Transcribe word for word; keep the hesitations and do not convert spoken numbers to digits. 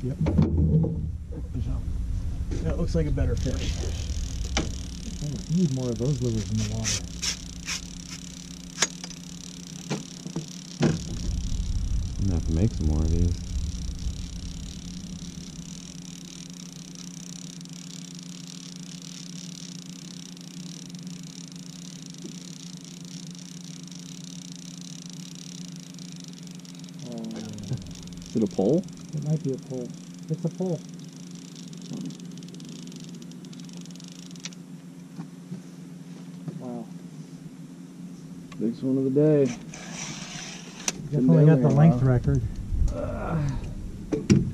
Yep. That looks like a better fish. Oh, you need more of those lures in the water. I'm gonna have to make some more of these. Is it a pole? It might be a pole. It's a pole. Wow. Biggest one of the day. Definitely got the length record. Uh,